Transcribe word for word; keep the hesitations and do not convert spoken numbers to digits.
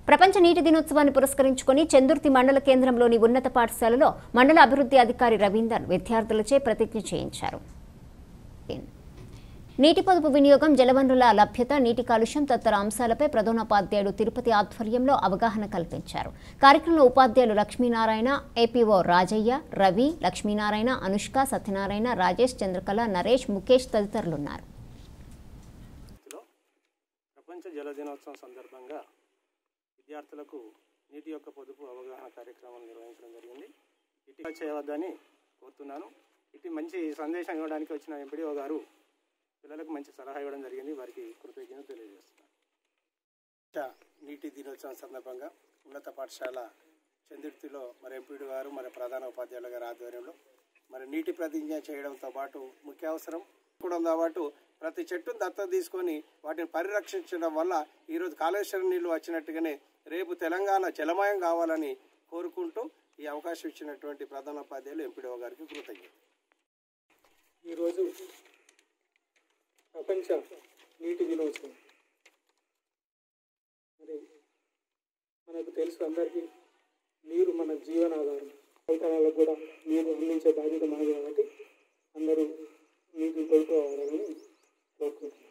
ప్రపంచ నీటి దినోత్సవాన్ని పురస్కరించుకొని చందుర్తి మండల కేంద్రంలోని ఉన్నత పాఠశాలలో మండల అభివృద్ధి అధికారి రవీందర్ విద్యార్థులచే ప్రతిజ్ఞ చేయించారు. నీటి పొదుపు వినియోగం, జలవనరుల లభ్యత, నీటి కాలుష్యం తదితర అంశాలపై ప్రధానోపాధ్యాయుడు తిరుపతి ఆధ్వర్యంలో అవగాహన కల్పించారు. కార్యక్రమంలో ఉపాధ్యాయులు లక్ష్మీనారాయణ, ఏపీఓ రాజయ్య, రవి, లక్ష్మీనారాయణ, అనుష్క, సత్యనారాయణ, రాజేష్, చంద్రకళ, నరేష్, ముఖేష్ తదితరులున్నారు. ప్రపంచ జల దినోత్సవం సందర్భంగా విద్యార్థులకు నీటి యొక్క పొదుపు అవగాహన కార్యక్రమం నిర్వహించడం జరిగింది. ఇటీ చేయవద్దని కోరుతున్నాను. ఇటు మంచి సందేశం ఇవ్వడానికి వచ్చిన ఎంపీడీఓ గారు పిల్లలకు మంచి సలహా ఇవ్వడం జరిగింది. వారికి కృతజ్ఞతలు తెలియజేస్తున్నాను. నీటి దినోత్సవం సందర్భంగా ఉన్నత పాఠశాల చందుర్తిలో మరి ఎంపీడీ గారు మరి ప్రధాన ఉపాధ్యాయుల గారి ఆధ్వర్యంలో మరి నీటి ప్రతిజ్ఞ చేయడంతో పాటు ముఖ్య అవసరం కూడా పాటు ప్రతి చెట్టును దత్తత తీసుకొని వాటిని పరిరక్షించడం వల్ల ఈరోజు కాళేశ్వరం నీళ్లు వచ్చినట్టుగానే రేపు తెలంగాణ జలమయం కావాలని కోరుకుంటూ ఈ అవకాశం ఇచ్చినటువంటి ప్రధానోపాధ్యాయులు ఎంపీడీఓ గారికి కృతజ్ఞత. ఈరోజు ప్రపంచ నీటి దినోత్సవం. మరి మనకు తెలుసు అందరికీ నీరు మన జీవనాధారం. రైతన్నలకు కూడా నీరు అందించే బాధ్యత మనది కాబట్టి అందరూ నీటిని కోరుకోవాలని కోరుకుంటున్నాను.